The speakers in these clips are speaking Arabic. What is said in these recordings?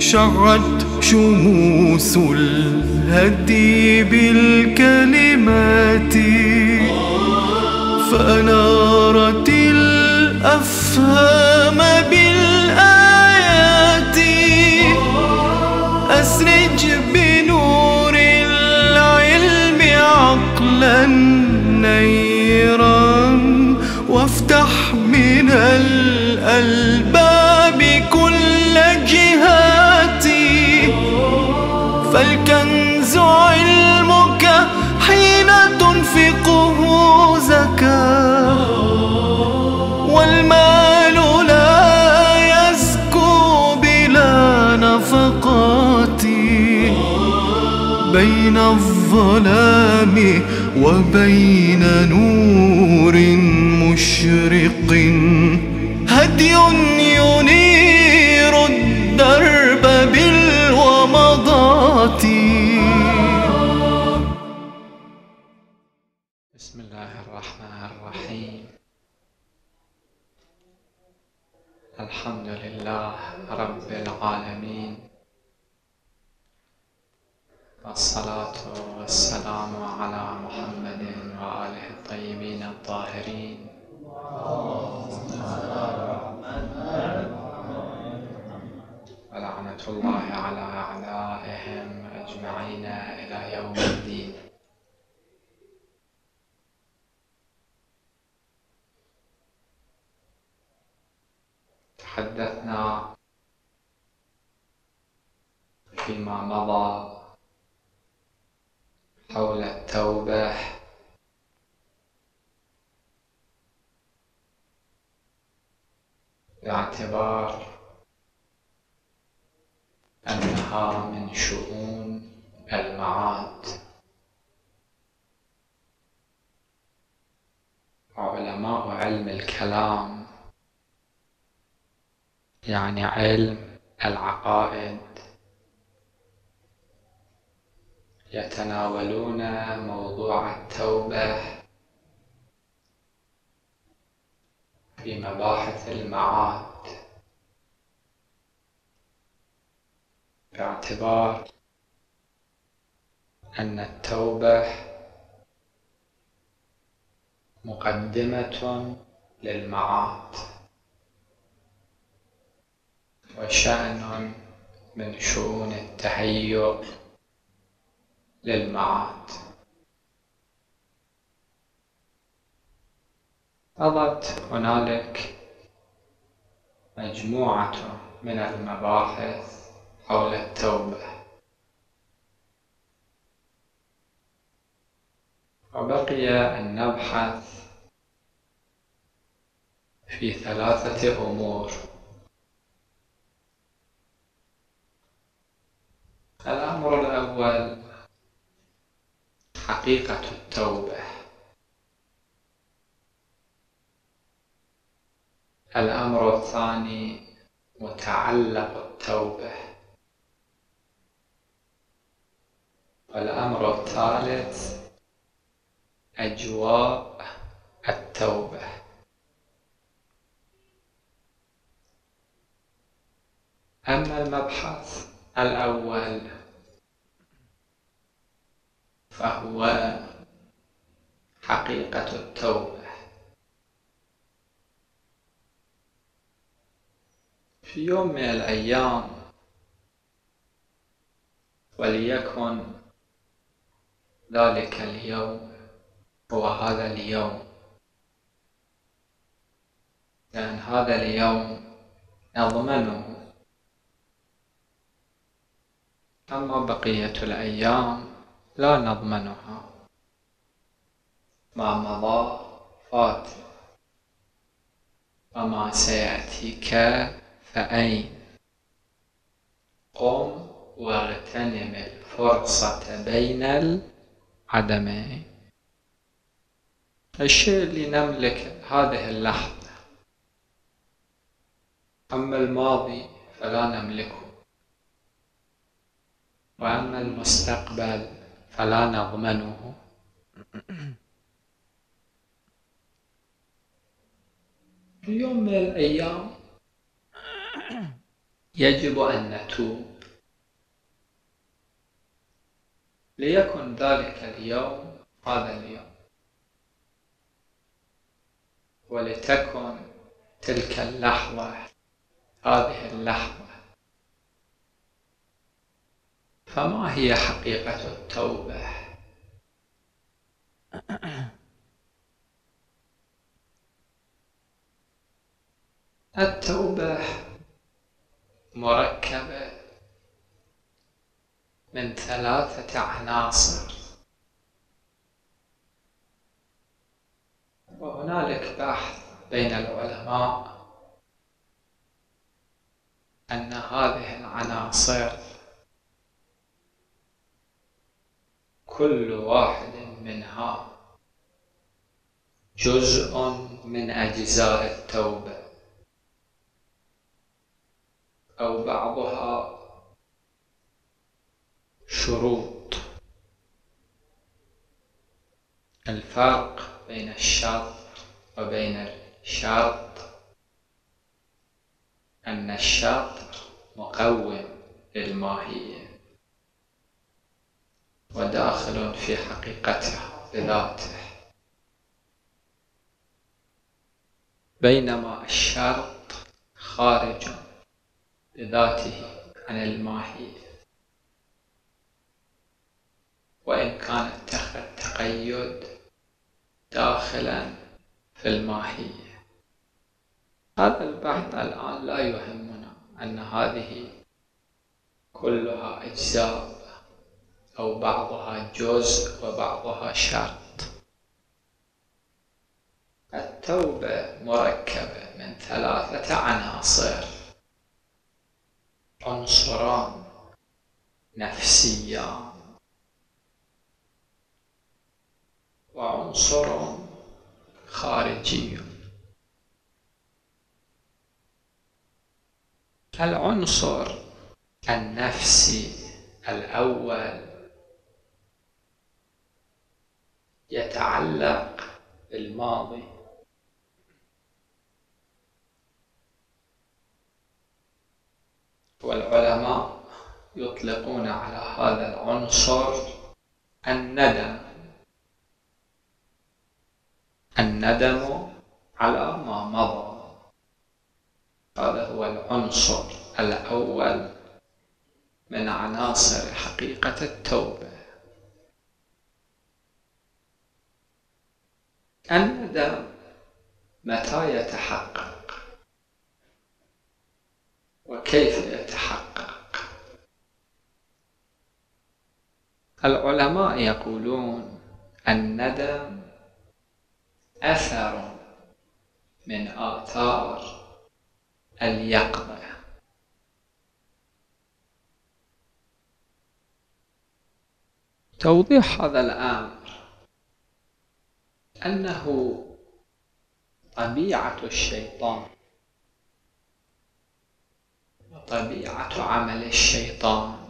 شعت شموس الهدي بالكلمات فأنارت الأفهام بالآيات. أسرج بنور العلم عقلا نيرا وافتح من الألباب كل جهاتي. فالكنز علمك حين تنفقه زكاة، والمال لا يزكو بلا نفقات. بين الظلام وبين نور مشرق هدي ينير الدرب بالومضات. بسم الله الرحمن الرحيم. الحمد لله رب العالمين، والصلاة والسلام على محمد وآله الطيبين الطاهرين. ولعنة الله على أعدائهم أجمعين إلى يوم الدين. تحدثنا فيما مضى حول التوبة باعتبار أنها من شؤون المعاد. علماء علم الكلام، يعني علم العقائد، يتناولون موضوع التوبة في مباحث المعاد باعتبار أن التوبة مقدمة للمعاد وشأن من شؤون التهيؤ للمعاد. مضت هنالك مجموعة من المباحث حول التوبة، وبقي أن نبحث في 3 أمور. الأمر الأول حقيقة التوبة. الأمر الثاني متعلق التوبة. والأمر الثالث أجواء التوبة. أما المبحث الأول فهو حقيقة التوبة. في يوم من الأيام، وليكن ذلك اليوم هو هذا اليوم، لأن هذا اليوم نضمنه، أما بقية الأيام لا نضمنها. ما مضى فات، وما سيأتيك فأين. قم واغتنم الفرصة بين العدمين. الشيء اللي نملك هذه اللحظة، أما الماضي فلا نملكه، وأما المستقبل فلا نضمنه. في يوم من الأيام يجب أن نتوب، ليكن ذلك اليوم هذا اليوم، ولتكن تلك اللحظة هذه اللحظة. فما هي حقيقة التوبة؟ التوبة مركبة من 3 عناصر، وهنالك بحث بين العلماء أن هذه العناصر كل واحد منها جزء من أجزاء التوبة، أو بعضها شروط. الفرق بين الشرط وبين الشرط أن الشرط مقوم للماهية وداخل في حقيقته بذاته، بينما الشرط خارج بذاته عن الماهية، وإن كان اتخذ تقيد داخلا في الماهية. هذا البحث الآن لا يهمنا، أن هذه كلها أجزاء أو بعضها جزء وبعضها شرط. التوبة مركبة من 3 عناصر: عنصران نفسيان، وعنصر خارجي. العنصر النفسي الأول يتعلق بالماضي، والعلماء يطلقون على هذا العنصر الندم. الندم على ما مضى، هذا هو العنصر الأول من عناصر حقيقة التوبة. الندم متى يتحقق وكيف يتحقق؟ العلماء يقولون الندم أثر من آثار اليقظة. توضيح هذا الأمر أنه طبيعة الشيطان وطبيعة عمل الشيطان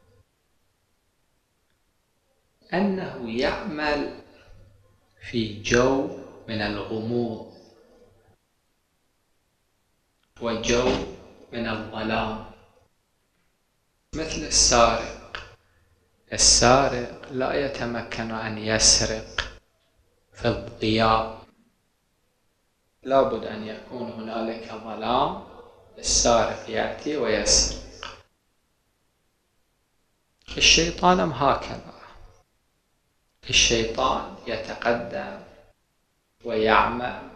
أنه يعمل في جو من الغموض وجو من الظلام، مثل السارق لا يتمكن أن يسرق في الضياء، لابد أن يكون هنالك ظلام السارق يأتي ويسرق. الشيطان هكذا، الشيطان يتقدم ويعمل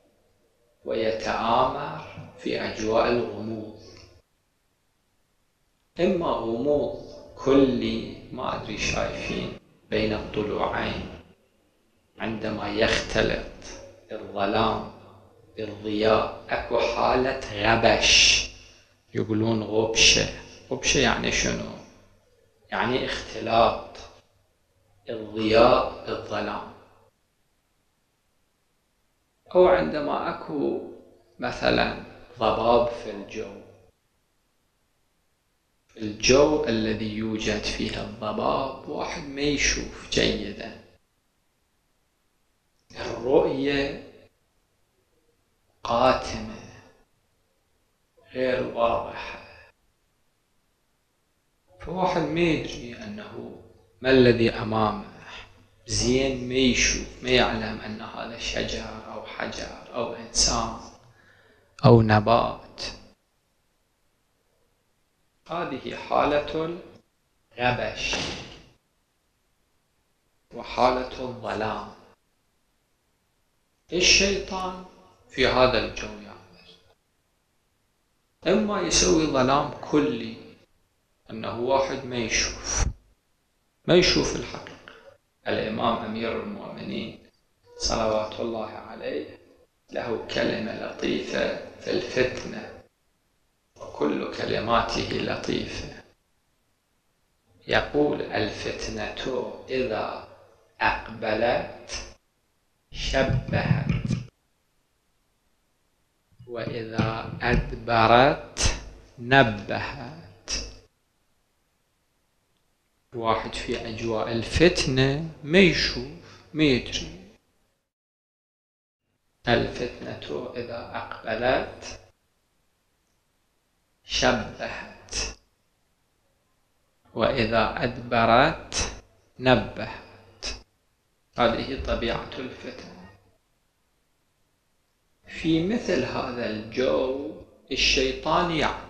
ويتآمر في أجواء الغموض، إما غموض كلي، ما أدري شايفين بين الضلوعين عندما يختلط الظلام بالضياء أكو حالة غبش، يقولون غبشة يعني شنو؟ يعني اختلاط الضياء بالظلام. أو عندما أكو مثلا ضباب في الجو الذي يوجد فيه الضباب واحد ما يشوف جيدا، الرؤية قاتمة غير واضحة، فواحد ما يدري أنه ما الذي أمامه، زين ما يشوف، ما يعلم أن هذا شجر أو حجر أو إنسان أو نبات. هذه حالة الغبش وحالة الظلام. الشيطان في هذا الجو يعمل، إما يسوي ظلام كلي، أنه واحد ما يشوف الحقيقة. الإمام أمير المؤمنين صلوات الله عليه له كلمة لطيفة في الفتنة، وكل كلماته لطيفة. يقول: الفتنة إذا أقبلت شبهت، وإذا أدبرت نبهت. واحد في أجواء الفتنة ما يشوف، ما يدري. الفتنة إذا أقبلت شبهت، وإذا أدبرت نبهت. هذه طبيعة الفتنة. في مثل هذا الجو الشيطان يعني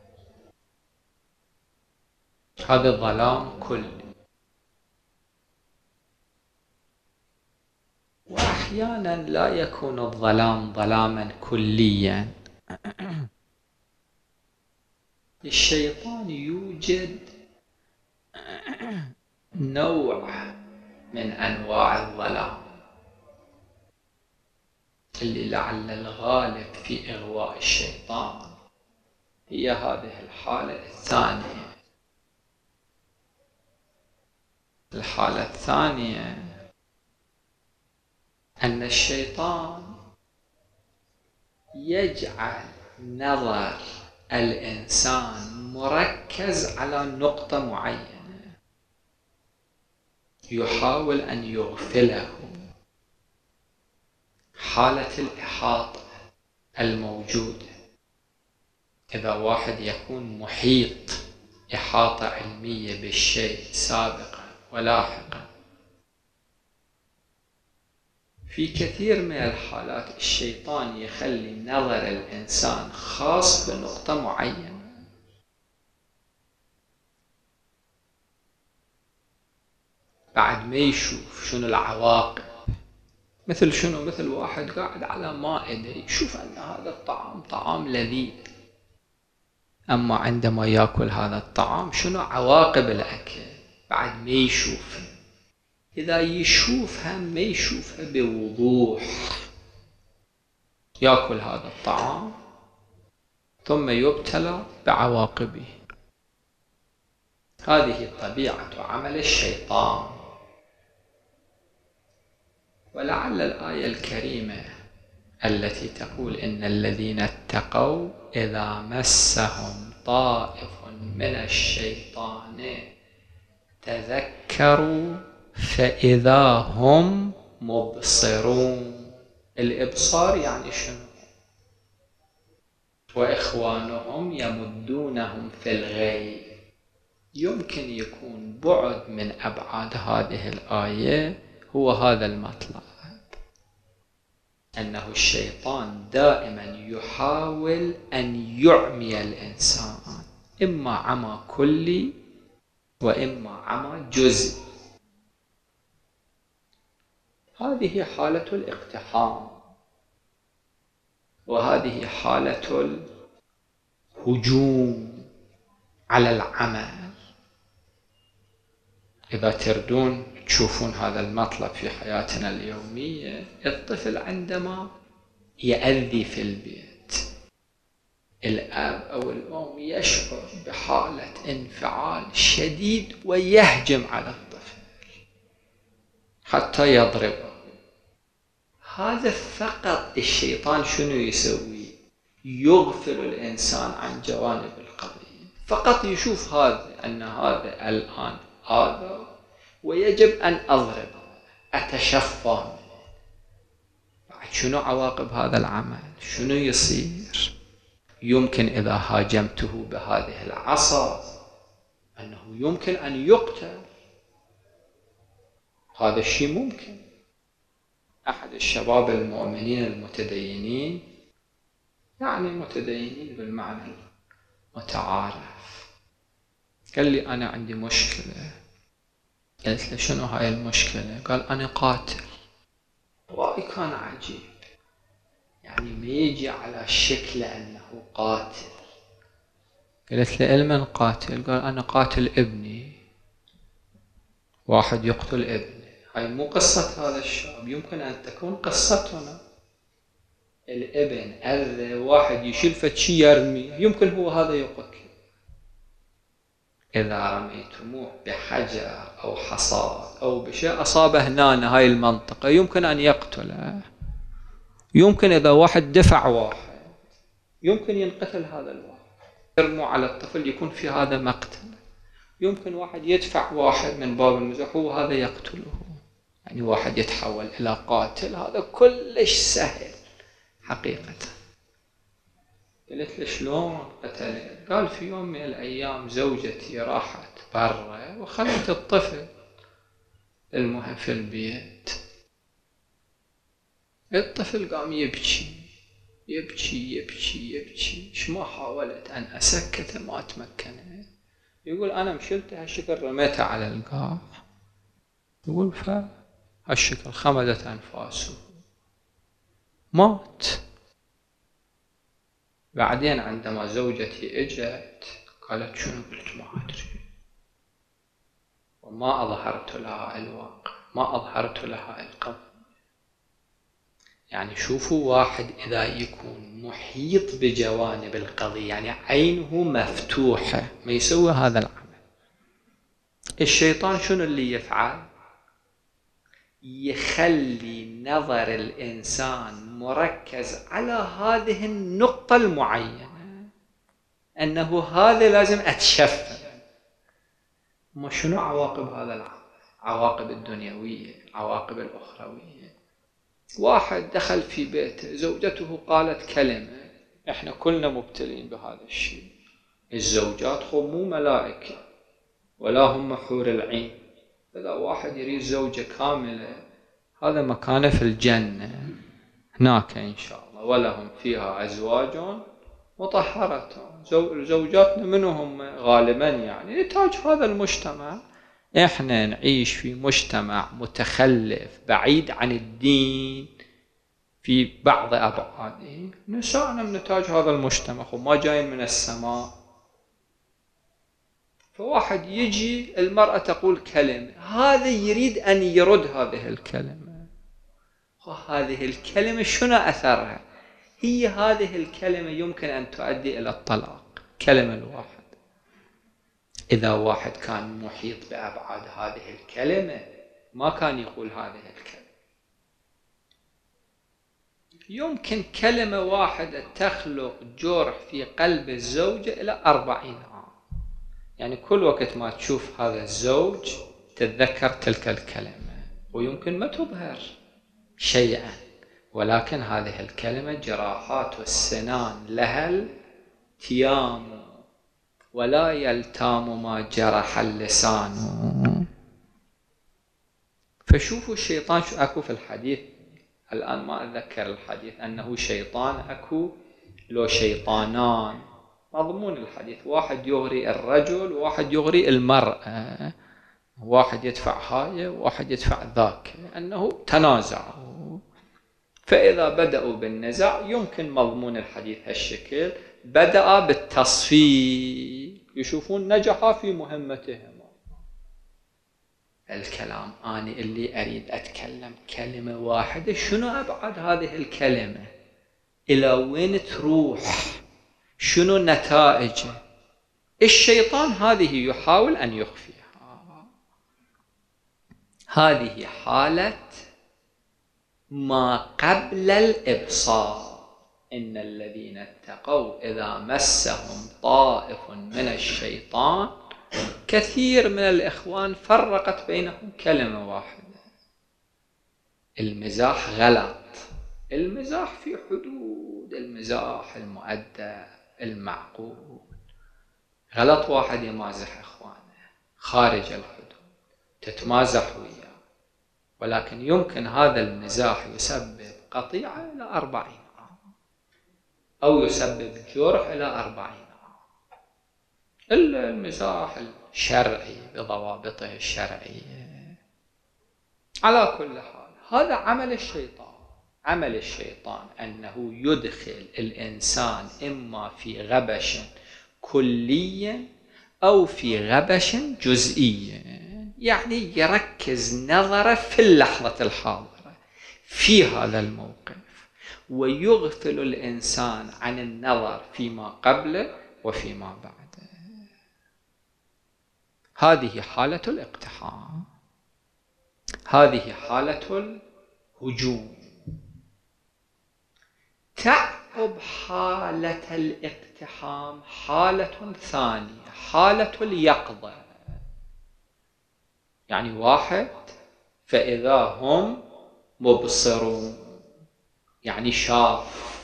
هذا ظلام كلي. وأحيانا لا يكون الظلام ظلاما كليا. الشيطان يوجد نوع من أنواع الظلام اللي لعل الغالب في إغواء الشيطان هي هذه الحالة الثانية. الحالة الثانية أن الشيطان يجعل نظر الإنسان مركز على نقطة معينة، يحاول أن يغفله. حالة الإحاطة الموجودة، إذا واحد يكون محيط إحاطة علمية بالشيء سابقا ولاحقا، في كثير من الحالات الشيطان يخلي نظر الإنسان خاص بنقطة معينة. بعد ما يشوف شنو العواقب. مثل شنو؟ مثل واحد قاعد على مائدة يشوف أن هذا الطعام طعام لذيذ، أما عندما يأكل هذا الطعام شنو عواقب الأكل بعد ما يشوف. إذا يشوفها ما يشوفها بوضوح، يأكل هذا الطعام ثم يبتلى بعواقبه. هذه طبيعة عمل الشيطان. ولعل الآية الكريمة التي تقول: إن الذين اتقوا إذا مسهم طائف من الشيطان تذكروا فإذا هم مبصرون. الإبصار يعني شنو؟ وإخوانهم يمدونهم في الغي. يمكن يكون بعد من أبعاد هذه الآية هو هذا المطلب، أنه الشيطان دائما يحاول أن يعمي الإنسان، إما عمى كلي وإما عمى جزئي. هذه حالة الاقتحام، وهذه حالة الهجوم على العمل. إذا تردون تشوفون هذا المطلب في حياتنا اليومية، الطفل عندما يأذي في البيت، الأب أو الأم يشعر بحالة انفعال شديد ويهجم على الطفل حتى يضربه. هذا فقط الشيطان شنو يسوي؟ يغفل الإنسان عن جوانب القضية. فقط يشوف أن هذا الآن هذا ويجب أن أضرب، أتشفى منه. بعد شنو عواقب هذا العمل؟ شنو يصير؟ يمكن إذا هاجمته بهذه العصا أنه يمكن أن يقتل، هذا الشيء ممكن. أحد الشباب المؤمنين المتدينين، يعني متدينين بالمعنى المتعارف، قال لي أنا عندي مشكلة. قلت له شنو هاي المشكلة؟ قال أنا قاتل. رأي كان عجيب، يعني ما يجي على شكل أنه قاتل. قلت له لمن قاتل؟ قال أنا قاتل ابني. واحد يقتل ابنه، هاي مو قصة هذا الشاب، يمكن أن تكون قصتنا. الابن أذى واحد يشيل فشي يرمي، يمكن هو هذا يقتل. إذا رميتموه بحجر أو حصاد أو بشيء أصاب هنا هاي المنطقة يمكن أن يقتله. يمكن إذا واحد دفع واحد يمكن ينقتل هذا الواحد. يرموا على الطفل يكون في هذا مقتل. يمكن واحد يدفع واحد من باب المزاح وهذا يقتله، يعني واحد يتحول إلى قاتل. هذا كلش سهل حقيقة. قلت له شلون قتله؟ قال في يوم من الأيام زوجتي راحت برا وخلت الطفل المهم في البيت. الطفل قام يبكي يبكي يبكي يبكي، ما حاولت أن أسكته ما تمكنت. يقول أنا مشلت هالشكل رميته على القاع، يقول فهالشكل خمدت أنفاسه مات. بعدين عندما زوجتي اجت قالت شنو؟ قلت ما أدري، وما أظهرت لها الواقع، ما أظهرت لها القضية. يعني شوفوا واحد إذا يكون محيط بجوانب القضية، يعني عينه مفتوحة، ما يسوي هذا العمل. الشيطان شنو اللي يفعل؟ يخلي نظر الإنسان مركز على هذه النقطة المعينة، أنه هذا لازم أتشفى. ما شنو عواقب هذا العمل؟ عواقب الدنيوية، عواقب الأخروية. واحد دخل في بيته، زوجته قالت كلمة، احنا كلنا مبتلين بهذا الشيء. الزوجات خو مو ملائكة ولا هم حور العين. إذا واحد يريد زوجة كاملة هذا مكانه في الجنة هناك إن شاء الله، ولهم فيها أزواج مطهرة. زوجاتنا منهم غالبا يعني نتاج هذا المجتمع. احنا نعيش في مجتمع متخلف بعيد عن الدين في بعض أبعاده. نساءنا من نتاج هذا المجتمع وما جايين من السماء. فواحد يجي المرأة تقول كلمة، هذا يريد أن يرد هذه الكلمة. هذه الكلمة شنو أثرها؟ هي هذه الكلمة يمكن أن تؤدي إلى الطلاق، كلمة الواحد. إذا واحد كان محيط بأبعاد هذه الكلمة ما كان يقول هذه الكلمة. يمكن كلمة واحدة تخلق جرح في قلب الزوجة إلى 40 عام. يعني كل وقت ما تشوف هذا الزوج تتذكر تلك الكلمة، ويمكن ما تظهر شيئا، ولكن هذه الكلمة جراحات والسنان لها التيام، ولا يلتام ما جرح اللسان. فشوفوا الشيطان شو أكو في الحديث، الآن ما أتذكر الحديث، أنه شيطان أكو لو شيطانان. مضمون الحديث واحد يغري الرجل وواحد يغري المرأة، واحد يدفع هاي وواحد يدفع ذاك، أنه تنازعوا. فإذا بدأوا بالنزاع يمكن مضمون الحديث هالشكل، بدأ بالتصفيق، يشوفون نجحا في مهمتهم. الكلام أنا اللي أريد أتكلم كلمة واحدة، شنو أبعد هذه الكلمة؟ إلى وين تروح؟ شنو نتائجه؟ الشيطان هذه يحاول أن يخفيها. هذه حالة ما قبل الإبصار. إن الذين اتقوا إذا مسهم طائف من الشيطان، كثير من الإخوان فرقت بينهم كلمة واحدة. المزاح غلط، المزاح في حدود، المزاح المؤدب المعقول. غلط واحد يمازح إخوانه، خارج الحدود تتمازح وياه، ولكن يمكن هذا المزاح يسبب قطيعة إلى 40 عام أو يسبب جرح إلى 40 عام. المزاح الشرعي بضوابطه الشرعية. على كل حال هذا عمل الشيطان. عمل الشيطان أنه يدخل الإنسان إما في غبش كلي أو في غبش جزئي، يعني يركز نظره في اللحظة الحاضرة في هذا الموقف، ويغفل الإنسان عن النظر فيما قبله وفيما بعده. هذه حالة الاقتحام، هذه حالة الهجوم. تعقب حالة الاقتحام حالة ثانية، حالة اليقظة. يعني واحد فإذا هم مبصرون، يعني شاف،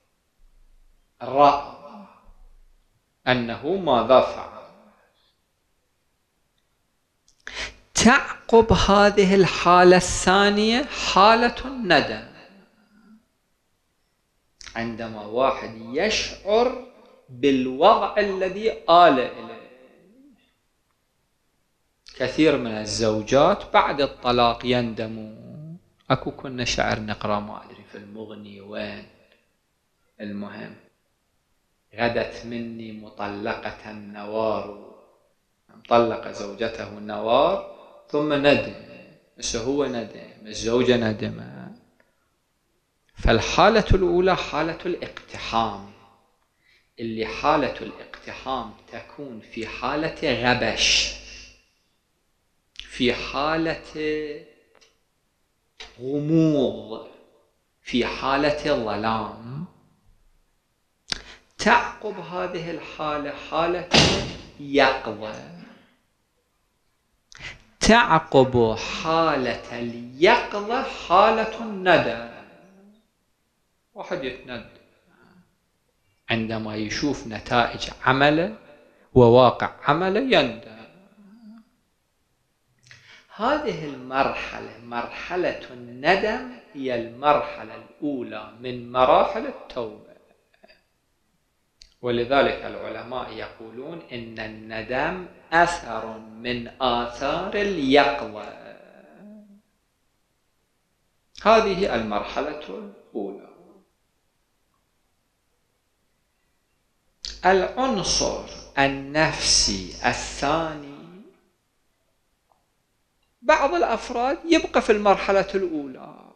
رأى أنه ماذا فعل. تعقب هذه الحالة الثانية حالة الندم، عندما واحد يشعر بالوضع الذي آل إليه. كثير من الزوجات بعد الطلاق يندمون. أكو كنا شعر نقرأ ما أدري في المغني وين، المهم غدت مني مطلقة النوار، طلق زوجته النوار ثم ندم، بس هو ندم، الزوجة ندمت. فالحالة الأولى حالة الاقتحام، اللي حالة الاقتحام تكون في حالة غبش، في حالة غموض، في حالة ظلام. تعقب هذه الحالة حالة يقظة. تعقب حالة اليقظة حالة الندم. واحد يتندم عندما يشوف نتائج عمله وواقع عمله، يندم. هذه المرحلة، مرحلة الندم، هي المرحلة الأولى من مراحل التوبة. ولذلك العلماء يقولون إن الندم أثر من آثار اليقظة. هذه المرحلة الأولى. العنصر النفسي الثاني، بعض الأفراد يبقى في المرحلة الأولى،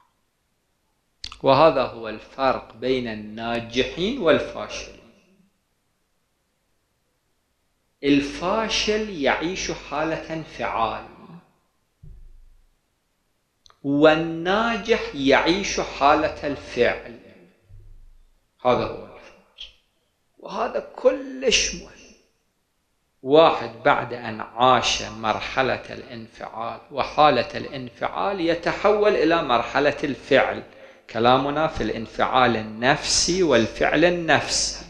وهذا هو الفرق بين الناجحين والفاشلين. الفاشل يعيش حالة انفعال، والناجح يعيش حالة الفعل. هذا هو الفرق، وهذا كلش مهم. واحد بعد أن عاش مرحلة الانفعال وحالة الانفعال يتحول إلى مرحلة الفعل. كلامنا في الانفعال النفسي والفعل النفسي.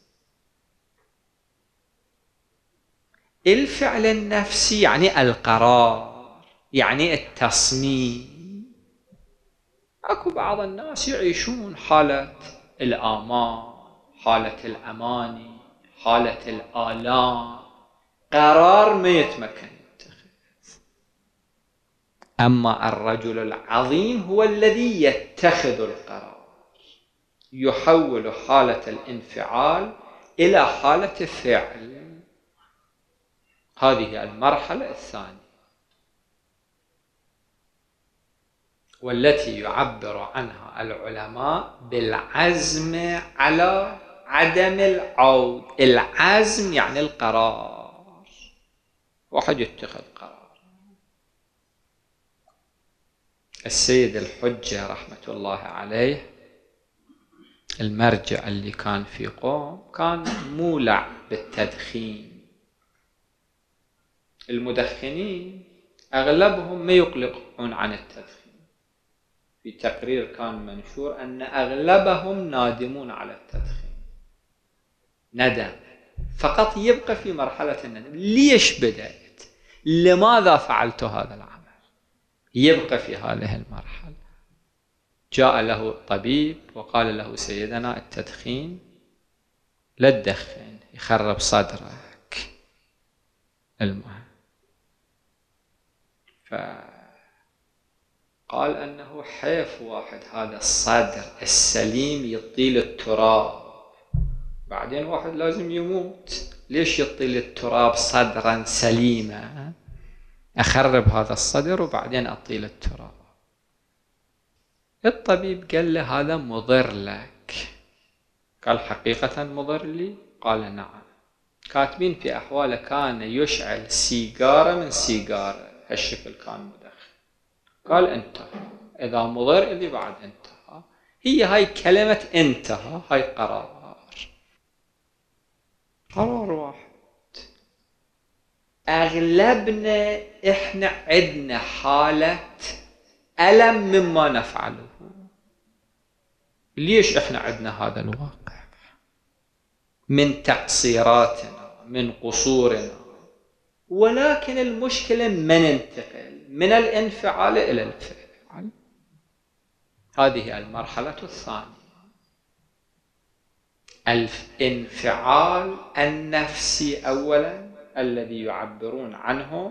الفعل النفسي يعني القرار، يعني التصميم. أكو بعض الناس يعيشون حالة الآمان، حالة الأماني، حالة الآلام، قرار ما يتمكن يتخذ. أما الرجل العظيم هو الذي يتخذ القرار، يحول حالة الانفعال إلى حالة فعل. هذه المرحلة الثانية، والتي يعبر عنها العلماء بالعزم على عدم العود. العزم يعني القرار، واحد يتخذ قرار. السيد الحجة رحمة الله عليه، المرجع اللي كان في قوم، كان مولع بالتدخين. المدخنين أغلبهم ما يقلقون عن التدخين. في تقرير كان منشور أن أغلبهم نادمون على التدخين، ندم، فقط يبقى في مرحلة الندم. ليش بدأت؟ لماذا فعلت هذا العمل؟ يبقى في هذه المرحلة. جاء له طبيب وقال له سيدنا التدخين لا تدخن يخرب صدرك. المهم فقال أنه حيف واحد هذا الصدر السليم يطيل التراب، بعدين واحد لازم يموت، ليش يطيل التراب صدرا سليما؟ أخرب هذا الصدر وبعدين أطيل التراب. الطبيب قال له هذا مضر لك. قال حقيقة مضر لي؟ قال نعم. كاتبين في أحواله كان يشعل سيجارة من سيجارة، هالشكل كان مدخن. قال انتهى، إذا مضر إلي بعد انتهى. هي هاي كلمة انتهى، هاي قرار واحد. أغلبنا إحنا عندنا حالة ألم مما نفعله. ليش إحنا عندنا هذا الواقع؟ من تقصيراتنا، من قصورنا. ولكن المشكلة من ننتقل من الانفعال إلى الفعل. هذه المرحلة الثانية، الانفعال النفسي أولا الذي يعبرون عنه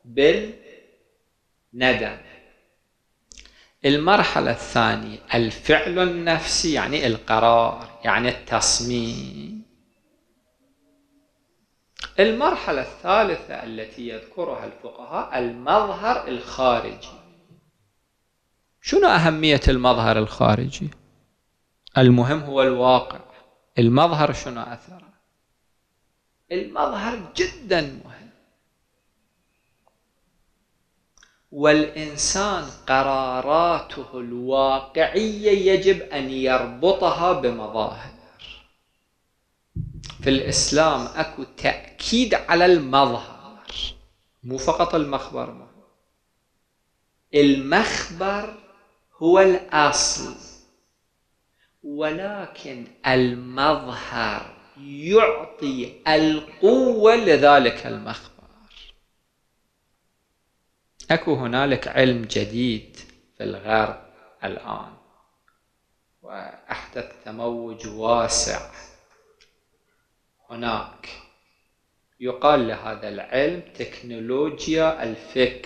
بالندم. المرحلة الثانية الفعل النفسي، يعني القرار، يعني التصميم. المرحلة الثالثة التي يذكرها الفقهاء المظهر الخارجي. شنو أهمية المظهر الخارجي؟ المهم هو الواقع. المظهر شنو أثره؟ المظهر جدا مهم. والإنسان قراراته الواقعية يجب أن يربطها بمظاهر. في الإسلام أكو تأكيد على المظهر، مو فقط المخبر مهم. المخبر هو الأصل، ولكن المظهر يعطي القوة لذلك المخبر. أكو هنالك علم جديد في الغرب الآن، وأحدث تموج واسع هناك، يقال لهذا العلم تكنولوجيا الفكر.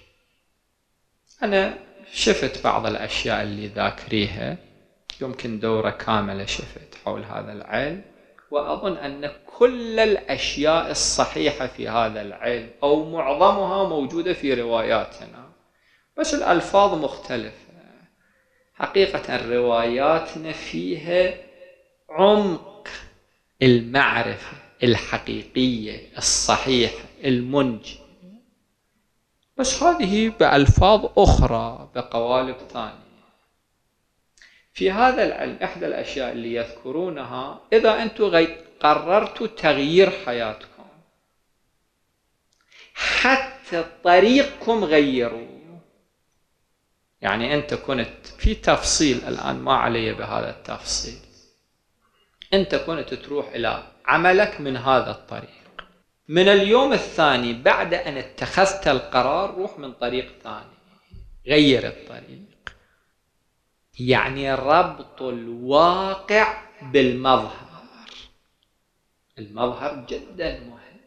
أنا شفت بعض الأشياء اللي ذاكريها، يمكن دورة كاملة شفت حول هذا العلم، وأظن أن كل الأشياء الصحيحة في هذا العلم أو معظمها موجودة في رواياتنا، بس الألفاظ مختلفة. حقيقة رواياتنا فيها عمق المعرفة الحقيقية الصحيحة المنجية، بس هذه بألفاظ أخرى بقوالب ثانية. في هذا العلم إحدى الأشياء اللي يذكرونها، إذا أنتم قررتوا تغيير حياتكم حتى طريقكم غيروا. يعني أنت كنت في تفصيل الآن ما علي بهذا التفصيل، أنت كنت تروح إلى عملك من هذا الطريق، من اليوم الثاني بعد أن اتخذت القرار روح من طريق ثاني، غير الطريق. يعني ربط الواقع بالمظهر. المظهر جدا مهم،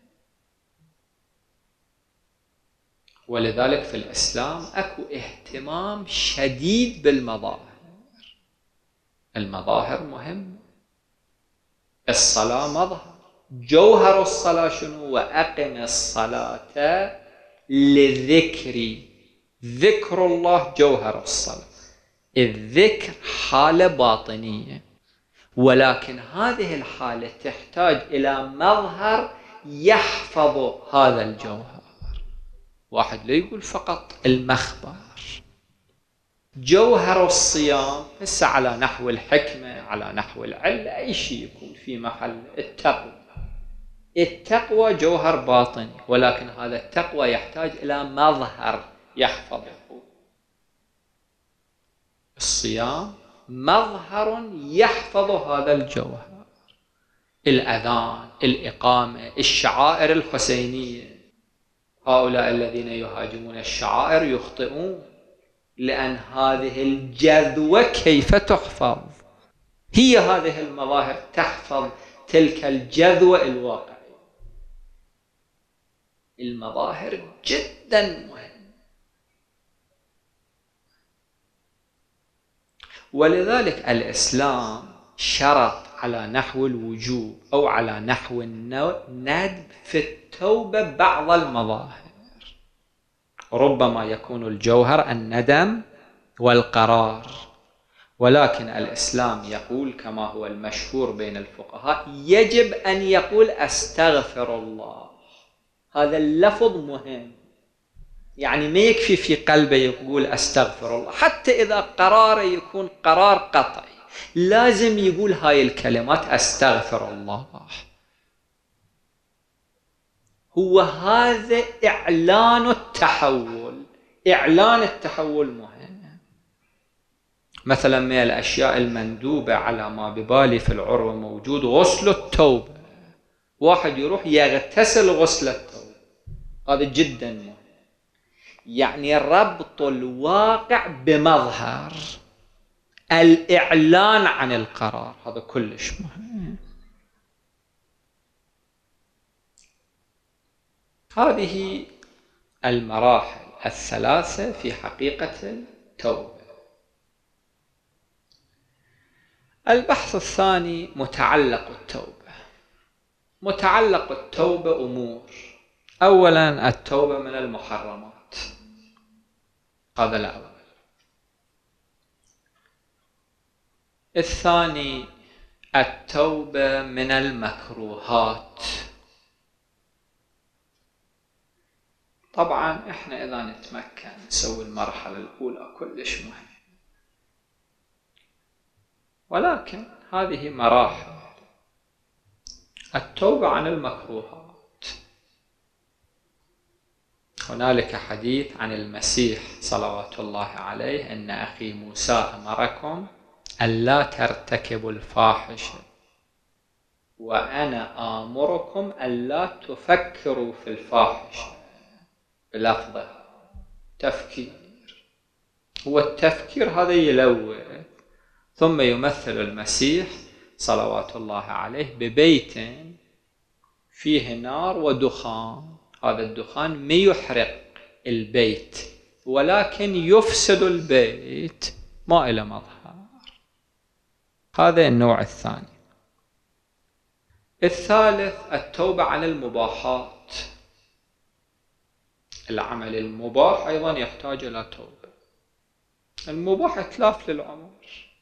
ولذلك في الإسلام أكو اهتمام شديد بالمظاهر. المظاهر مهمة. الصلاة مظهر. جوهر الصلاة شنو؟ وأقم الصلاة لذكري. ذكر الله جوهر الصلاة. الذكر حالة باطنية، ولكن هذه الحالة تحتاج إلى مظهر يحفظ هذا الجوهر. واحد لا يقول فقط المخبر. جوهر الصيام هسه على نحو الحكمة، على نحو العلم، أي شيء يكون في محل التقوى. التقوى جوهر باطني، ولكن هذا التقوى يحتاج إلى مظهر يحفظه. الصيام مظهر يحفظ هذا الجوهر. الأذان، الإقامة، الشعائر الحسينية، هؤلاء الذين يهاجمون الشعائر يخطئون، لأن هذه الجذوة كيف تحفظ؟ هي هذه المظاهر تحفظ تلك الجذوة الواقعية. المظاهر جدا مهمة، ولذلك الإسلام شرط على نحو الوجوب أو على نحو الندب في التوبة بعض المظاهر. ربما يكون الجوهر الندم والقرار، ولكن الإسلام يقول كما هو المشهور بين الفقهاء يجب أن يقول أستغفر الله. هذا اللفظ مهم، يعني ما يكفي في قلبه يقول أستغفر الله، حتى إذا قراره يكون قرار قطعي لازم يقول هاي الكلمات أستغفر الله. هو هذا إعلان التحول. إعلان التحول مهم. مثلا من الأشياء المندوبة على ما ببالي في العروة موجود غسل التوبة. واحد يروح يغتسل غسل التوبة، هذا جدا مهم، يعني ربط الواقع بمظهر، الإعلان عن القرار، هذا كلش مهم. هذه المراحل الثلاثة في حقيقة التوبة. البحث الثاني متعلق التوبة. متعلق التوبة أمور. أولا التوبة من المحرمات، هذا الأول. الثاني التوبة من المكروهات. طبعا احنا اذا نتمكن نسوي المرحلة الاولى كلش مهم، ولكن هذه مراحل. التوبة عن المكروهات، هنالك حديث عن المسيح صلوات الله عليه ان اخي موسى امركم الا ترتكبوا الفاحشة وانا امركم الا تفكروا في الفاحشة، بلفظه تفكير. هو التفكير هذا يلوث. ثم يمثل المسيح صلوات الله عليه ببيت فيه نار ودخان، هذا الدخان ما يحرق البيت ولكن يفسد البيت، ما إلى مظهر. هذا النوع الثاني. الثالث التوبة عن المباحات. العمل المباح أيضا يحتاج إلى توبة. المباح إتلاف للعمر.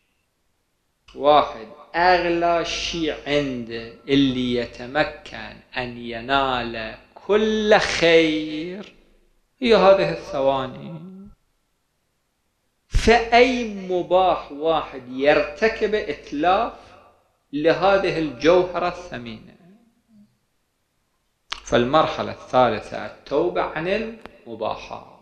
واحد أغلى شيء عنده اللي يتمكن أن ينال كل خير هي هذه الثواني، فأي مباح واحد يرتكب إتلاف لهذه الجوهرة الثمينة. فالمرحلة الثالثة التوبة عن المباحات.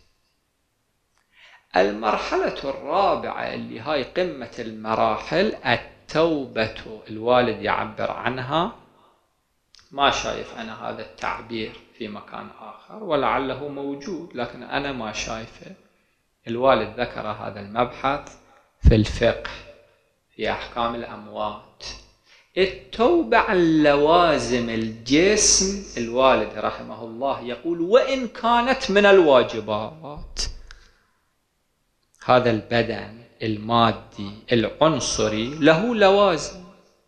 المرحلة الرابعة اللي هاي قمة المراحل التوبة، الوالد يعبر عنها، ما شايف أنا هذا التعبير في مكان آخر ولعله موجود لكن أنا ما شايفه. الوالد ذكر هذا المبحث في الفقه في أحكام الأموات. التوبة عن لوازم الجسم، الوالد رحمه الله يقول وإن كانت من الواجبات. هذا البدن المادي العنصري له لوازم،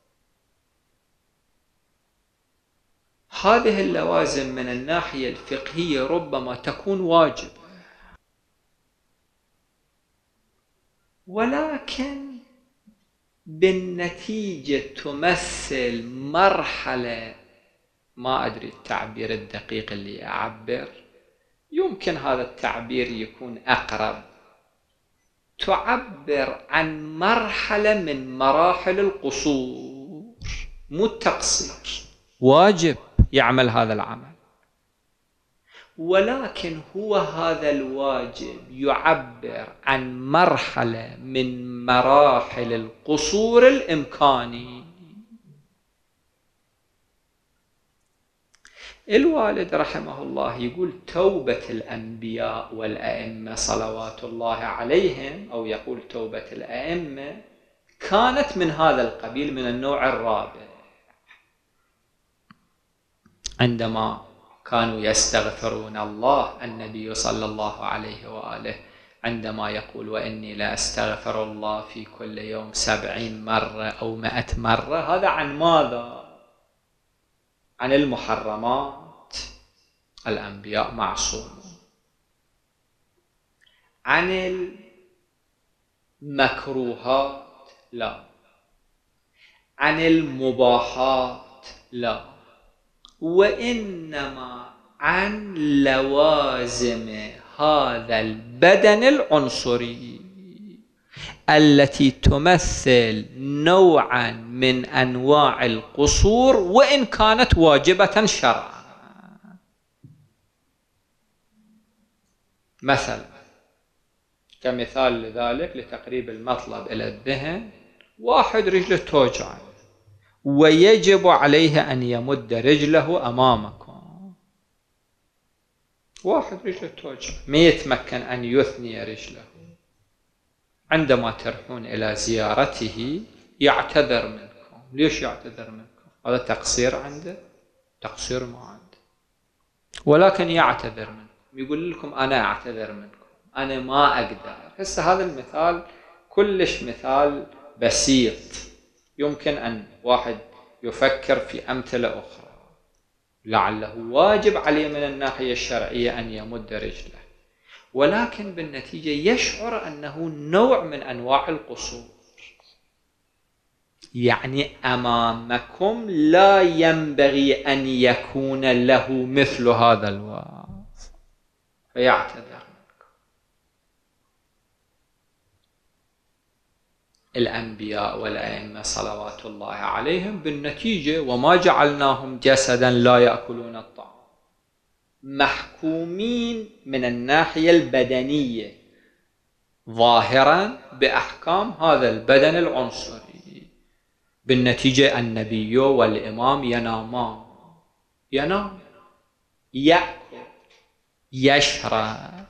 هذه اللوازم من الناحية الفقهية ربما تكون واجبة، ولكن بالنتيجة تمثل مرحلة، ما أدري التعبير الدقيق اللي أعبر، يمكن هذا التعبير يكون أقرب، تعبر عن مرحلة من مراحل القصور، مو التقصير. واجب يعمل هذا العمل، ولكن هو هذا الواجب يعبر عن مرحلة من مراحل القصور الإمكاني. الوالد رحمه الله يقول توبة الأنبياء والأئمة صلوات الله عليهم، أو يقول توبة الأئمة كانت من هذا القبيل، من النوع الرابع، عندما كانوا يستغفرون الله. النبي صلى الله عليه وآله عندما يقول وإني لا أستغفر الله في كل يوم 70 مرة أو 100 مرة، هذا عن ماذا؟ عن المحرمات. الأنبياء معصومون. عن المكروهات لا، عن المباحات لا، وإنما عن لوازم هذا البدن العنصري التي تمثل نوعا من أنواع القصور وإن كانت واجبة شرعا. مثلا كمثال لذلك لتقريب المطلب إلى الذهن، واحد رجله توجع ويجب عليه أن يمد رجله أمامكم. واحد رجله توجع ما يتمكن أن يثني رجله، عندما تروحون إلى زيارته يعتذر منكم. ليش يعتذر منكم؟ هذا تقصير عنده؟ تقصير ما عنده، ولكن يعتذر منكم، يقول لكم أنا أعتذر منكم، أنا ما أقدر. هسه هذا المثال كلش مثال بسيط، يمكن أن واحد يفكر في أمثلة أخرى لعله واجب عليه من الناحية الشرعية أن يمد رجله، ولكن بالنتيجة يشعر أنه نوع من أنواع القصور. يعني أمامكم لا ينبغي أن يكون له مثل هذا الوصف، فيعتذر منكم. الأنبياء والأئمة صلوات الله عليهم بالنتيجة وما جعلناهم جسدا لا يأكلون الطعام، محكومين من الناحية البدنية ظاهرا بأحكام هذا البدن العنصري. بالنتيجة النبي والإمام ينامان، ينام، يأكل، يشرب.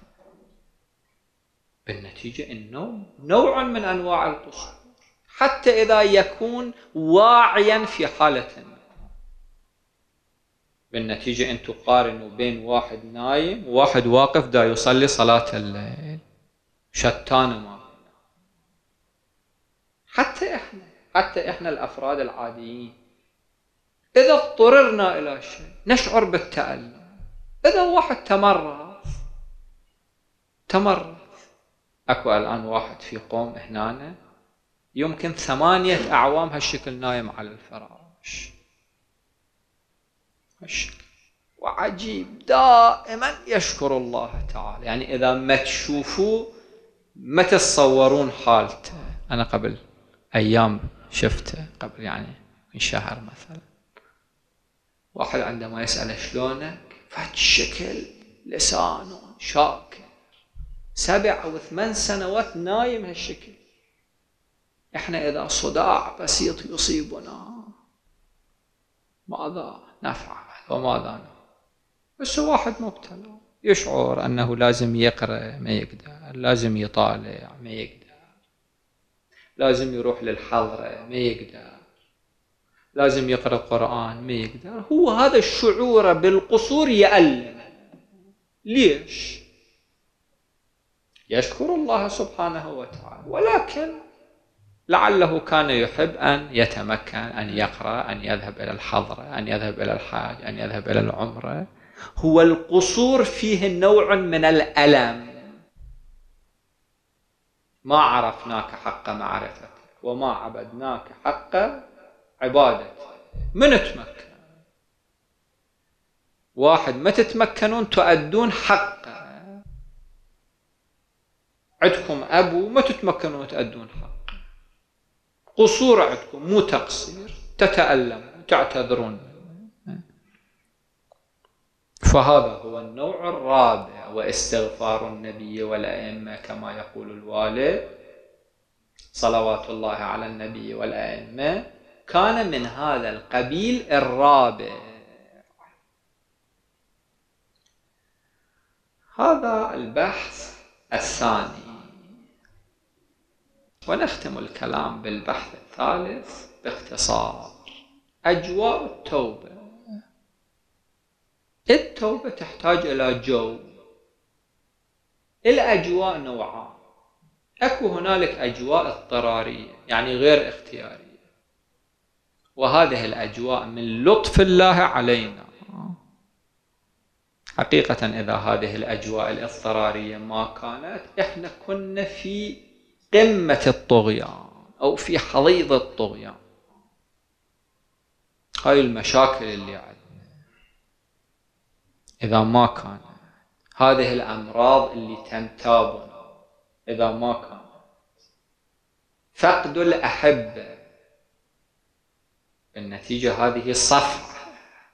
بالنتيجة النوم نوع من أنواع القصور، حتى إذا يكون واعيا في حالة النوم. بالنتيجة أن تقارنوا بين واحد نايم وواحد واقف دا يصلي صلاة الليل، شتان ما. حتى إحنا الأفراد العاديين إذا اضطررنا إلى شيء نشعر بالتألم. إذا واحد تمرض، أكو الآن واحد في قوم هنا يمكن 8 أعوام هالشكل نايم على الفراش، هالشكل، وعجيب دائما يشكر الله تعالى. يعني إذا ما تشوفوا ما تتصورون حالته. أنا قبل أيام شفته، قبل يعني من شهر مثلا، واحد عندما يسأله شلونك فهالشكل لسانه شاكر، 7 أو 8 سنوات نايم هالشكل. إحنا إذا صداع بسيط يصيبنا ماذا نفعل وماذا نفعل؟ بس واحد مبتلى يشعر أنه لازم يقرأ ما يقدر، لازم يطالع ما يقدر، لازم يروح للحضرة ما يقدر، لازم يقرأ قرآن ما يقدر. هو هذا الشعور بالقصور يألم. ليش؟ يشكر الله سبحانه وتعالى، ولكن لعله كان يحب أن يتمكن، أن يقرأ، أن يذهب إلى الحضرة، أن يذهب إلى الحاج، أن يذهب إلى العمرة. هو القصور فيه نوع من الألم. ما عرفناك حق معرفتك وما عبدناك حق عبادتك. من تمكن؟ واحد ما تتمكنون تؤدون حقه. عندكم أبو ما تتمكنون تؤدون حقه، قصور عندكم مو تقصير، تتألمون تعتذرون. فهذا هو النوع الرابع. واستغفار النبي والأئمة كما يقول الوالد صلوات الله على النبي والأئمة كان من هذا القبيل الرابع. هذا البحث الثاني. ونختم الكلام بالبحث الثالث باختصار. أجواء التوبة. التوبة تحتاج إلى جو. الأجواء نوعان. أكو هنالك أجواء اضطرارية يعني غير اختيارية، وهذه الأجواء من لطف الله علينا. حقيقة إذا هذه الأجواء الاضطرارية ما كانت، إحنا كنا في قمة الطغيان أو في حضيض الطغيان. هاي المشاكل اللي عندنا إذا ما كانت، هذه الأمراض اللي تنتابنا إذا ما كانت، فقد الأحبة، بالنتيجة هذه صفعة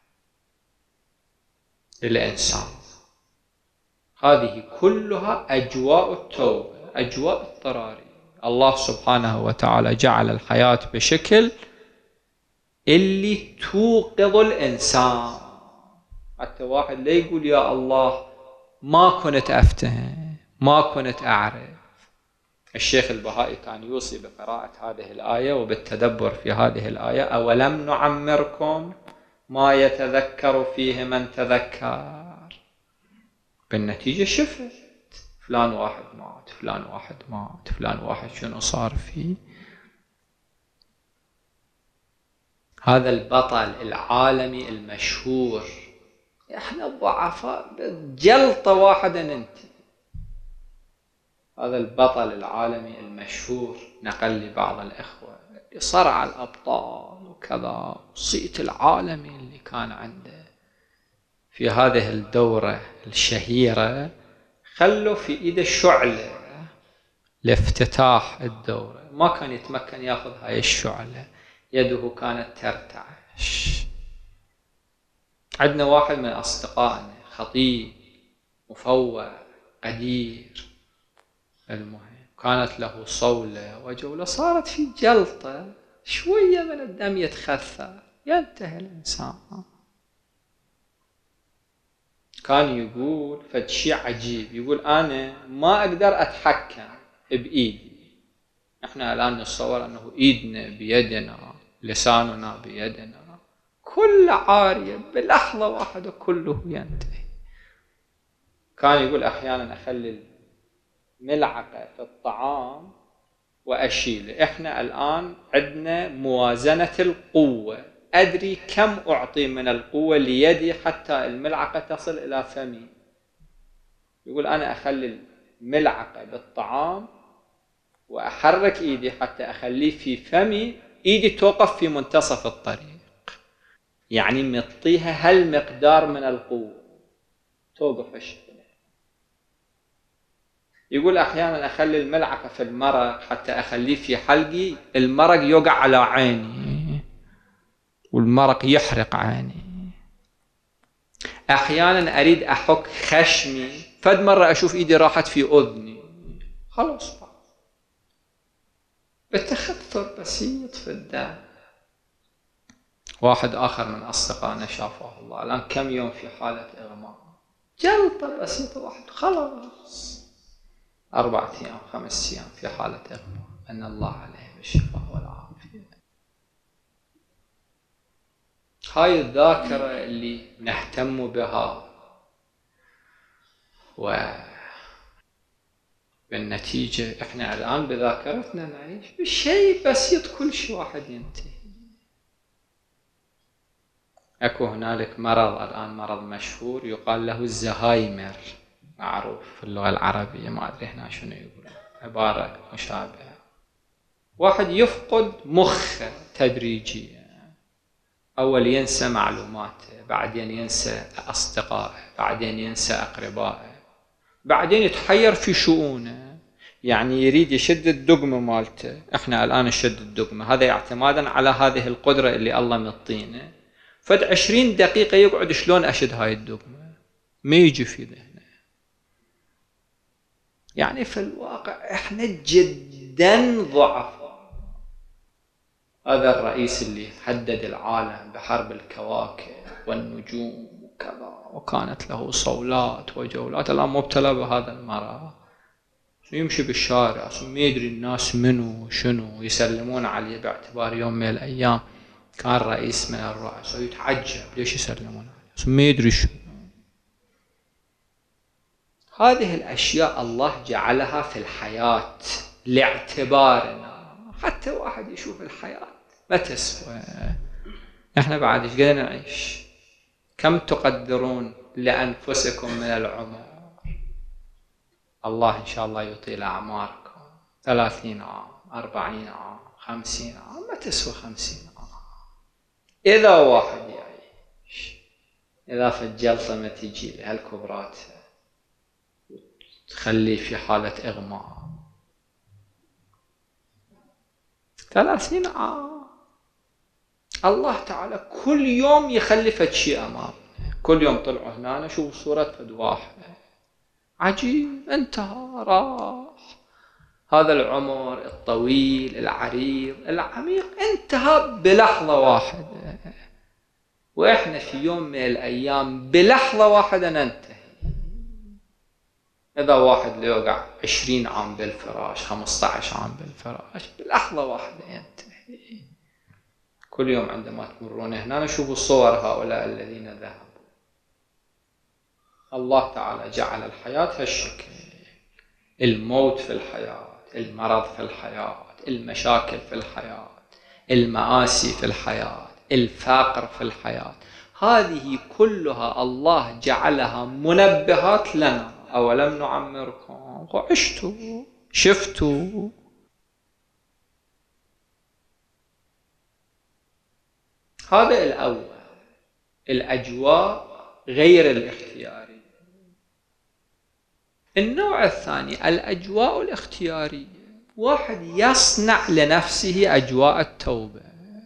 للإنسان. هذه كلها أجواء التوبة، أجواء اضطرارية. الله سبحانه وتعالى جعل الحياة بشكل اللي توقظ الإنسان. حتى واحد لا يقول يا الله ما كنت أفتهم، ما كنت أعرف. الشيخ البهائي كان يوصي بقراءة هذه الآية وبالتدبر في هذه الآية: أولم نعمركم ما يتذكر فيه من تذكر. بالنتيجة شفت فلان واحد مات، فلان واحد مات، فلان واحد شنو صار فيه. هذا البطل العالمي المشهور، احنا الضعفاء بجلطة واحدة ننتهي. هذا البطل العالمي المشهور نقل لي بعض الإخوة صرع الأبطال وكذا، الصيت العالمي اللي كان عنده في هذه الدورة الشهيرة، خلوا في إيده شعلة لافتتاح الدورة. ما كان يتمكن يأخذ هاي الشعلة، يده كانت ترتعش. عندنا واحد من أصدقائنا خطيب مفوع قدير، المهم كانت له صولة وجولة، صارت في جلطة شوية من الدم يتخثى، ينتهي الإنسان. كان يقول فد شيء عجيب، يقول أنا ما أقدر أتحكم بإيدي. إحنا الآن نتصور أنه إيدنا بيدنا، لساننا بيدنا، كل عارية بلحظة واحدة كله ينتهي. كان يقول أحيانا أخلي الملعقة في الطعام وأشيله. إحنا الآن عندنا موازنة القوة، أدري كم أعطي من القوة ليدي حتى الملعقة تصل إلى فمي. يقول أنا أخلي الملعقة بالطعام وأحرك إيدي حتى أخليه في فمي، إيدي توقف في منتصف الطريق، يعني مطيها هالمقدار من القوة توقف الشغل. يقول أحيانا أخلي الملعقة في المرق حتى أخليه في حلقي، المرق يقع على عيني والمرق يحرق عيني. أحيانا أريد أحك خشمي، فد مرة أشوف إيدي راحت في أذني، خلاص بقى. بالتخثر بسيط في الدم. واحد آخر من أصدقائنا شافه الله الآن كم يوم في حالة إغماء، جلطة بسيطة واحد خلاص 4 أيام 5 أيام في حالة إغماء، أن الله عليه بالشفاء والعافية. هاي الذاكرة اللي نهتم بها، وبالنتيجة إحنا الآن بذاكرتنا نعيش بشيء بسيط، كل شيء واحد ينتهي. أكو هنالك مرض الآن، مرض مشهور يقال له الزهايمر، معروف في اللغة العربية، ما أدري هنا شنو يقولون، عبارة مشابهة. واحد يفقد مخه تدريجيا، أول ينسى معلوماته، بعدين ينسى أصدقائه، بعدين ينسى أقربائه، بعدين يتحير في شؤونه، يعني يريد يشد الدقمة مالته. إحنا الآن نشد الدقمة، هذا اعتمادا على هذه القدرة اللي الله مطينا. فد 20 دقيقة يقعد شلون أشد هاي الدقمة، ما يجي في ذهنه. يعني في الواقع إحنا جدا ضعفاء. هذا الرئيس اللي هدد العالم بحرب الكواكب والنجوم وكذا، وكانت له صولات وجولات. الآن مبتلى بهذا المرض، يمشي بالشارع ما يدري الناس منو شنو، يسلمون عليه باعتبار يوم من الأيام كان رئيس من الرؤساء، ويتعجب ليش يسلمون عليه ما يدري شنو. هذه الأشياء الله جعلها في الحياة لاعتبارنا، حتى واحد يشوف الحياة ما تسوى. احنا بعد ايش قاعدين نعيش؟ كم تقدرون لأنفسكم من العمر؟ الله إن شاء الله يطيل أعماركم، 30 عام 40 عام 50 عام، ما تسوى 50 عام. إذا واحد يعيش، إذا في الجلطة ما تجي له هالكبرات تخليه في حالة إغماء، 30 عام الله تعالى كل يوم يخلي فد شيء أمام. كل يوم طلعوا هنا شوفوا صورة فد واحد عجيب، انتهى راح هذا العمر الطويل العريض العميق، انتهى بلحظة واحدة. وإحنا في يوم من الأيام بلحظة واحدة ننتهي. إذا واحد يوقع 20 عام بالفراش 15 عام بالفراش، بلحظة واحدة ينتهي. كل يوم عندما تمرون هنا نشوف صور هؤلاء الذين ذهبوا. الله تعالى جعل الحياة هالشكل، الموت في الحياة، المرض في الحياة، المشاكل في الحياة، المآسي في الحياة، الفقر في الحياة، هذه كلها الله جعلها منبهات لنا. أولم نعمركم وعشتوا شفتوا. هذا الأول، الأجواء غير الاختيارية. النوع الثاني الأجواء الاختيارية، واحد يصنع لنفسه أجواء التوبة،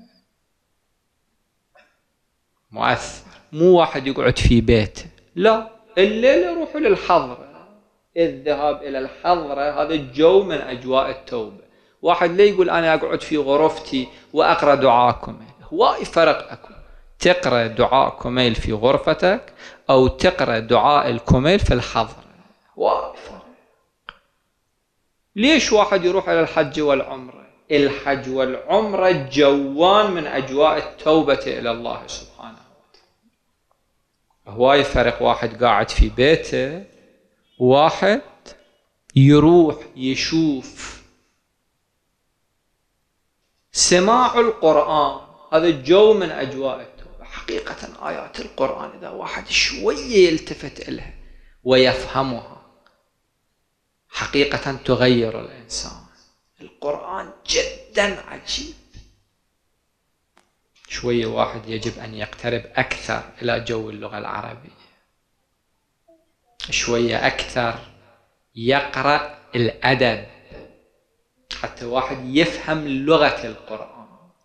مؤثر. مو واحد يقعد في بيته، لا، الليل يروح للحضرة، الذهاب إلى الحضرة هذا الجو من أجواء التوبة. واحد لا يقول أنا أقعد في غرفتي وأقرأ دعاء كميل. هو فرق أكو تقرأ دعاء كميل في غرفتك أو تقرأ دعاء الكميل في الحضرة، فرق. ليش واحد يروح إلى الحج والعمرة؟ الحج والعمرة جوان من أجواء التوبة إلى الله سبحانه وتعالى. هواي فرق واحد قاعد في بيته، واحد يروح يشوف. سماع القرآن هذا جو من أجواء التوبة. حقيقة آيات القرآن إذا واحد شوية يلتفت إلها ويفهمها حقيقة تغير الإنسان. القرآن جدا عجيب. شوية واحد يجب أن يقترب أكثر إلى جو اللغة العربية، شوية أكثر يقرأ الأدب حتى واحد يفهم لغة القرآن.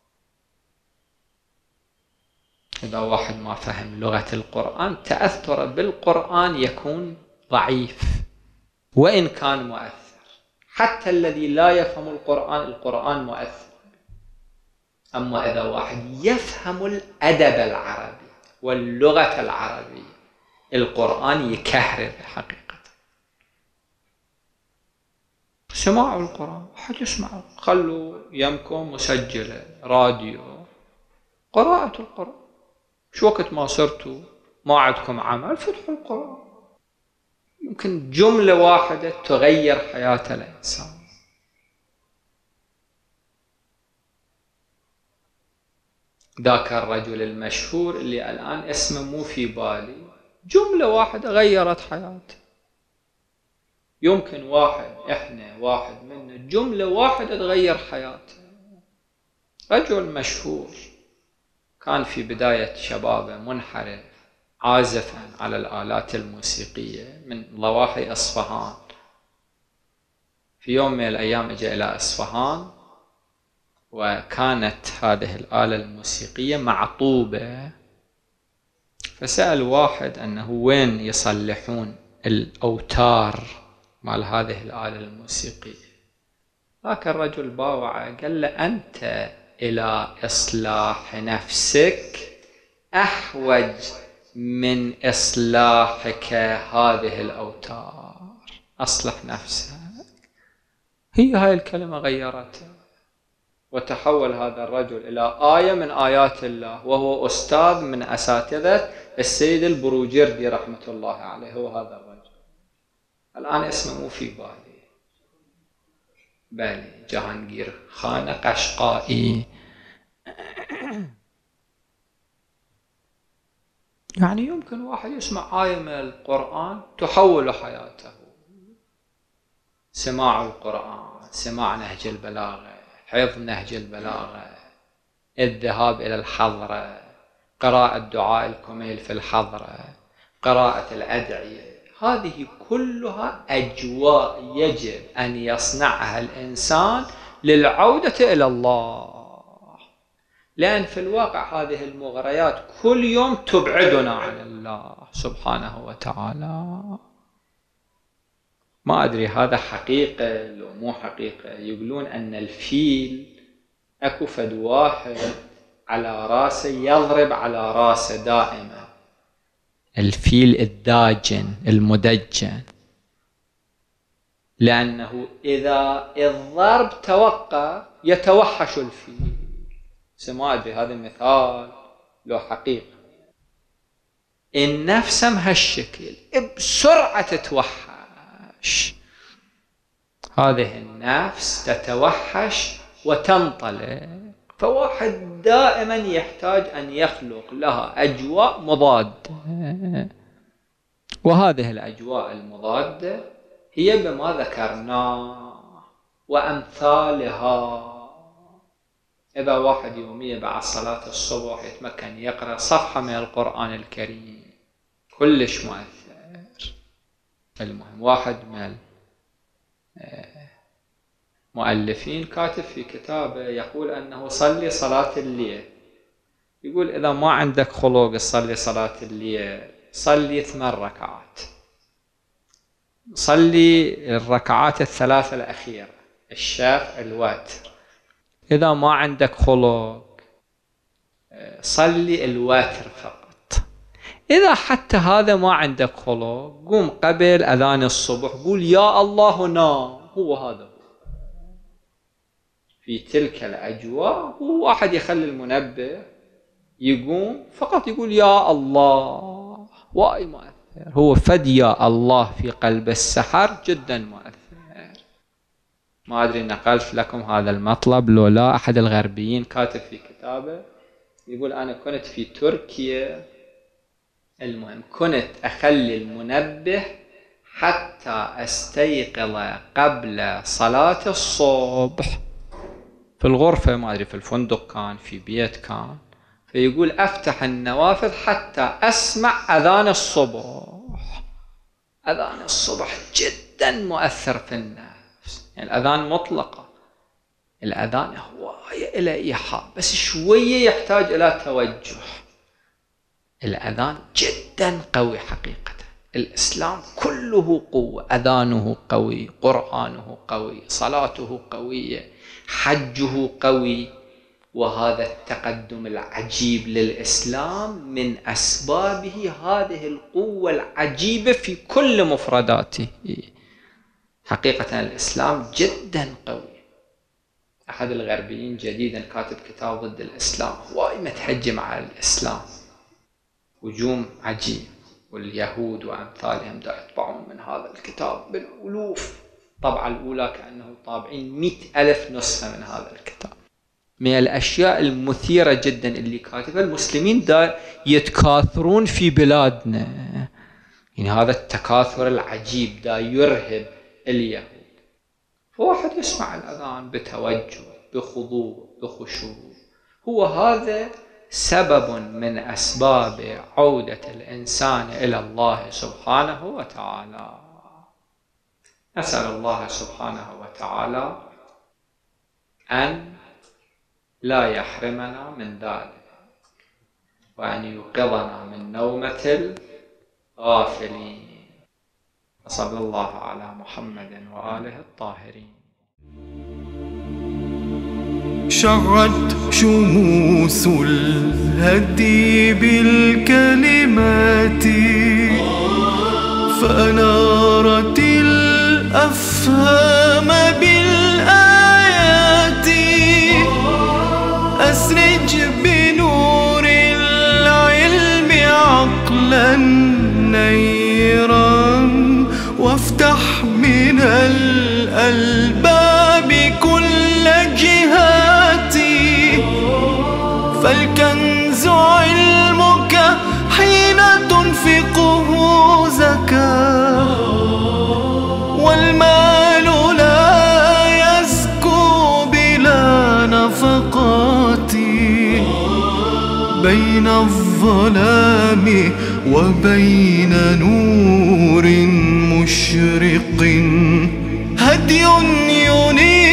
إذا واحد ما فهم لغة القرآن تأثر بالقرآن يكون ضعيف وإن كان مؤثر. حتى الذي لا يفهم القرآن مؤثر. أما إذا واحد يفهم الأدب العربي واللغة العربية القرآن يكهرب حقيقة. سماع القرآن، واحد يسمع، خلوا يمكم مسجلة راديو قراءة القرآن. شو وقت ما صرتوا ما عندكم عمل فتحوا القرآن، يمكن جملة واحدة تغير حياة الإنسان. ذاك الرجل المشهور اللي الآن اسمه مو في بالي، جملة واحدة غيرت حياته. يمكن إحنا واحد منا جملة واحدة تغير حياته. رجل مشهور كان في بداية شبابه منحرف عازفا على الآلات الموسيقية من ضواحي أصفهان. في يوم من الأيام جاء إلى أصفهان وكانت هذه الآلة الموسيقية معطوبة، فسأل واحد أنه وين يصلحون الأوتار مال هذه الآلة الموسيقية. ذاك الرجل باوعه قال له أنت إلى إصلاح نفسك أحوج من إصلاحك هذه الأوتار، أصلح نفسك. هي هاي الكلمة غيرته، وتحول هذا الرجل إلى آية من آيات الله، وهو أستاذ من أساتذة السيد البروجردي رحمة الله عليه. هو هذا الرجل الآن اسمه مو في بالي جهانگیر خان قشقایی. يعني يمكن واحد يسمع آية من القرآن تحول حياته. سماع القرآن، سماع نهج البلاغة، حفظ نهج البلاغة، الذهاب إلى الحضرة، قراءة دعاء الكميل في الحضرة، قراءة الأدعية، هذه كلها أجواء يجب أن يصنعها الإنسان للعودة إلى الله. لأن في الواقع هذه المغريات كل يوم تبعدنا عن الله سبحانه وتعالى. ما أدري هذا حقيقة لو مو حقيقة. يقولون أن الفيل أكو فد واحد على راسه يضرب على راسه دائما، الفيل الداجن المدجن، لأنه إذا الضرب توقف يتوحش الفيل. ما أدري هذا مثال لو حقيقة. النفس هالشكل بسرعة تتوحش، هذه النفس تتوحش وتنطلق. فواحد دائما يحتاج أن يخلق لها أجواء مضادة، وهذه الأجواء المضادة هي بما ذكرناه وأمثالها. إذا واحد يوميا بعد صلاة الصبح يتمكن يقرأ صفحة من القرآن الكريم كلش مؤثر. المهم واحد من المؤلفين كاتب في كتابه يقول أنه صلي صلاة الليل. يقول إذا ما عندك خلق تصلي صلاة الليل صلي 8 ركعات، صلي الركعات الثلاثة الأخيرة، الشافع الوتر. إذا ما عندك خلق صلي الوتر فقط. إذا حتى هذا ما عندك خلق قوم قبل أذان الصبح قول يا الله نام. هو هذا في تلك الأجواء. هو واحد يخلي المنبه يقوم فقط يقول يا الله، واي مؤثر. هو فد يا الله في قلب السحر جدا مؤثر. ما أدري نقلت لكم هذا المطلب لو لا. أحد الغربيين كاتب في كتابه يقول أنا كنت في تركيا، المهم كنت أخلي المنبه حتى أستيقظ قبل صلاة الصبح في الغرفة، ما أدري في الفندق كان في بيت كان. فيقول أفتح النوافذ حتى أسمع أذان الصبح. أذان الصبح جدا مؤثر في النفس. يعني الأذان مطلقة، الأذان هواية إلى إيحاء بس شوية يحتاج إلى توجه. الأذان جدا قوي حقيقة. الإسلام كله قوة، أذانه قوي، قرآنه قوي، صلاته قوية، حجه قوي. وهذا التقدم العجيب للإسلام من أسبابه هذه القوة العجيبة في كل مفرداته. حقيقة الإسلام جدا قوي. أحد الغربيين جديدا كاتب كتاب ضد الإسلام، وايد متهجم على الإسلام، هجوم عجيب، واليهود وأمثالهم دا يطبعون من هذا الكتاب بالألوف. طبعا الأولى كأنه طابعين 100,000 نسخة من هذا الكتاب. من الأشياء المثيرة جدا اللي كاتبها، المسلمين دا يتكاثرون في بلادنا. يعني هذا التكاثر العجيب دا يرهب اليهود. فواحد يسمع الأذان بتوجه، بخضوع، بخشوع. هو هذا سبب من أسباب عودة الإنسان إلى الله سبحانه وتعالى. نسأل الله سبحانه وتعالى أن لا يحرمنا من ذلك، وأن يوقظنا من نومة الغافلين. وصلى الله على محمد وآله الطاهرين. شعت شموس الهدي بالكلمات فأنارت الأفهام بالآيات. أسرج بنور العلم عقلا نيرا وافتح من الألباب كل جهاتي. فالكنز علمك حين تنفقه زكاة والمال لا يزكو بلا نفقات. بين الظلام وبين نور مشرق هدي ينير